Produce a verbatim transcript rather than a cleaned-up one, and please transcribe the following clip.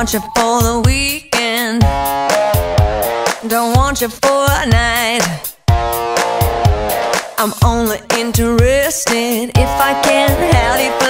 want you for the weekend, don't want you for a night. I'm only interested if I can have you